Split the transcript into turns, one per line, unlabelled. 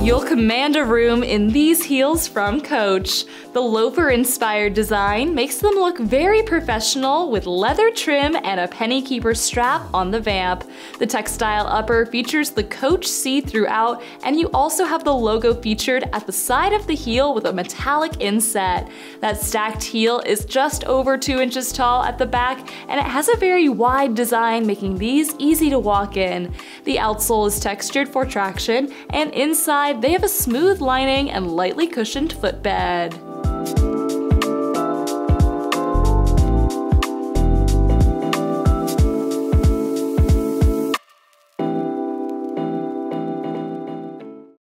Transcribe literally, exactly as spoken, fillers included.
You'll command a room in these heels from Coach. The loafer-inspired design makes them look very professional with leather trim and a penny keeper strap on the vamp. The textile upper features the Coach C throughout, and you also have the logo featured at the side of the heel with a metallic inset. That stacked heel is just over two inches tall at the back, and it has a very wide design, making these easy to walk in. The outsole is textured for traction, and inside they have a smooth lining and lightly cushioned footbed.